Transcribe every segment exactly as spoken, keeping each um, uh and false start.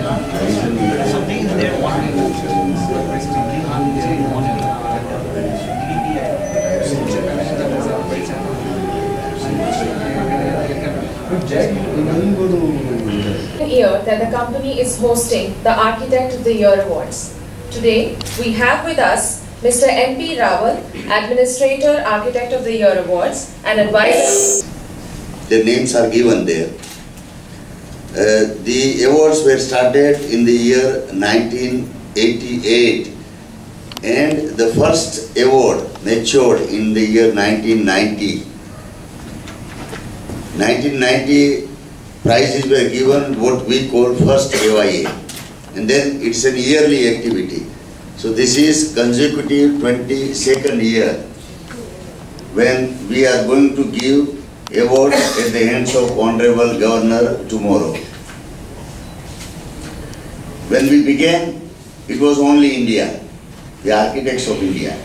Year that the company is hosting the Architect of the Year Awards. Today we have with us Mister M P Rawal, Administrator Architect of the Year Awards and advisor. The names are given there. Uh, the awards were started in the year nineteen eighty-eight and the first award matured in the year nineteen ninety. nineteen ninety prizes were given what we call first A Y A, and then it's an yearly activity. So this is consecutive twenty-second year when we are going to give awards at the hands of Honorable Governor tomorrow. When we began, it was only India, the architects of India.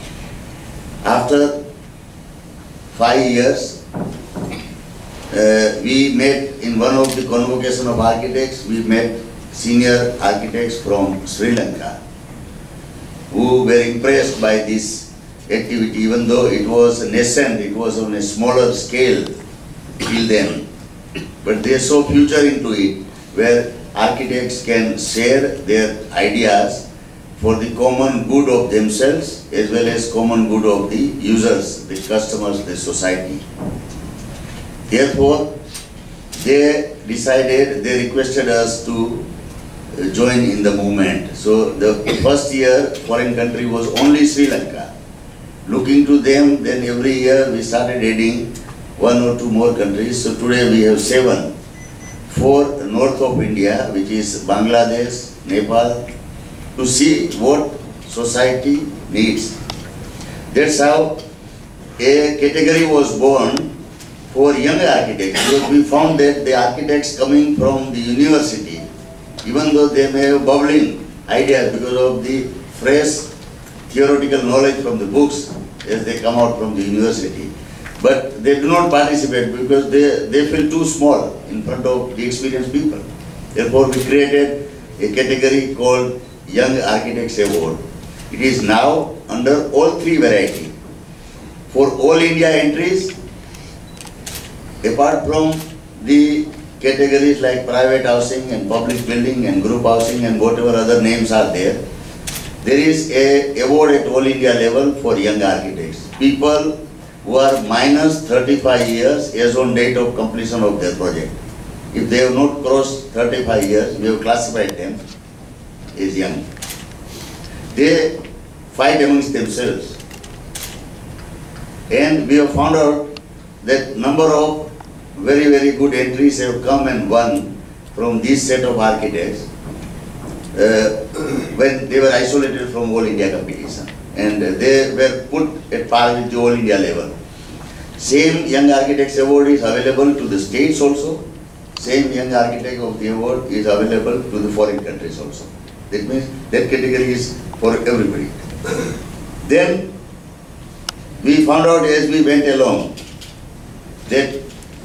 After five years, uh, we met in one of the convocation of architects, we met senior architects from Sri Lanka who were impressed by this activity, even though it was nascent, it was on a smaller scale till then. But they saw future into it, where architects can share their ideas for the common good of themselves as well as common good of the users, the customers, the society. Therefore, they decided, they requested us to join in the movement. So the first year foreign country was only Sri Lanka. Looking to them, then every year we started adding one or two more countries. So today we have seven. Four north of India, which is Bangladesh, Nepal, to see what society needs. That's how a category was born for young architects, because we found that the architects coming from the university, even though they may have bubbling ideas because of the fresh theoretical knowledge from the books as they come out from the university, but they do not participate because they, they feel too small in front of the experienced people. Therefore, we created a category called Young Architects Award. It is now under all three varieties. For all India entries, apart from the categories like private housing and public building and group housing and whatever other names are there, there is a award at all India level for young architects. People who are minus thirty-five years as on date of completion of their project. If they have not crossed thirty-five years, we have classified them as young. They fight amongst themselves. And we have found out that number of very, very good entries have come and won from this set of architects uh, when they were isolated from all India competition. And they were put at par with the all India level. Same Young Architects Award is available to the states also. Same Young Architect of the Award is available to the foreign countries also. That means that category is for everybody. Then we found out as we went along that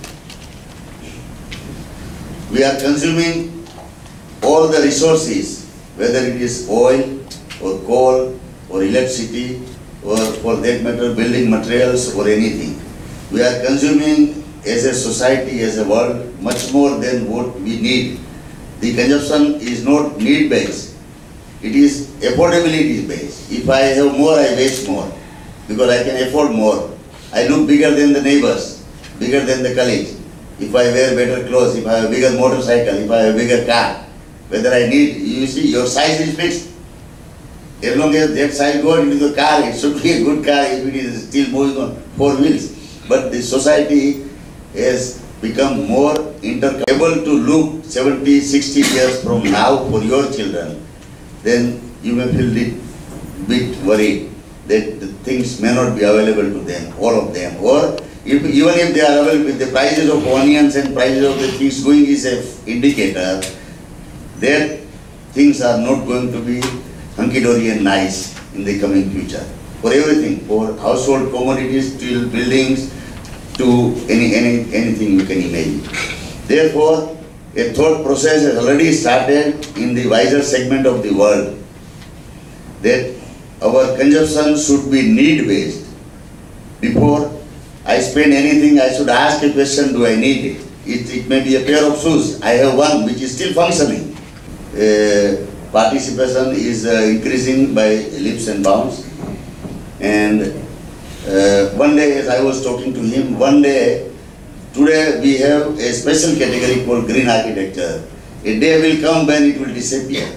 we are consuming all the resources, whether it is oil or coal or electricity or for that matter building materials or anything. We are consuming as a society, as a world, much more than what we need. The consumption is not need-based, it is affordability-based. If I have more, I waste more because I can afford more. I look bigger than the neighbors, bigger than the colleagues. If I wear better clothes, if I have a bigger motorcycle, if I have a bigger car, whether I need, you see, your size is fixed. As long as that size goes into the car, it should be a good car if it is still moving on four wheels. But the society has become more inter-able to look seventy, sixty years from now for your children, then you may feel a bit worried that the things may not be available to them, all of them. Or if, even if they are available, with the prices of onions and prices of the things going is an indicator that things are not going to be hunky-dory and nice in the coming future. For everything, for household commodities, to buildings, to any, any anything you can imagine. Therefore, a thought process has already started in the wiser segment of the world that our consumption should be need-based. Before I spend anything, I should ask a question, do I need it? It, it may be a pair of shoes. I have one which is still functioning. Uh, participation is uh, increasing by leaps and bounds. And uh, one day, as I was talking to him, one day, today we have a special category called green architecture. A day will come when it will disappear.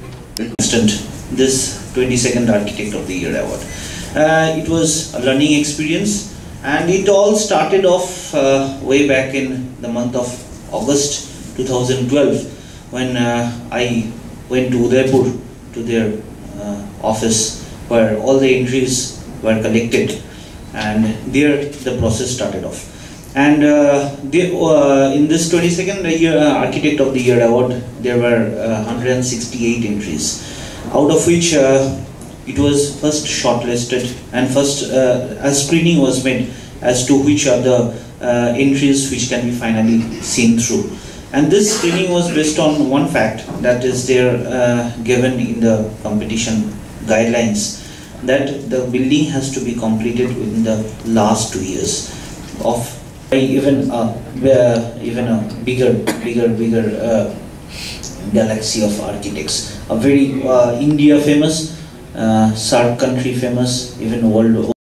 This twenty-second Architect of the Year award. Uh, it was a learning experience, and it all started off uh, way back in the month of August two thousand twelve when uh, I went to Udaipur to their uh, office where all the entries were collected, and there the process started off. And uh, they, uh, in this twenty-second year, uh, Architect of the Year award, there were uh, one hundred sixty-eight entries, out of which uh, it was first shortlisted, and first uh, a screening was made as to which are the uh, entries which can be finally seen through. And this screening was based on one fact that is there uh, given in the competition guidelines, that the building has to be completed within the last two years of even a, uh, even a bigger, bigger, bigger uh, galaxy of architects. A very uh, India famous, uh, S A A R C country famous, even world.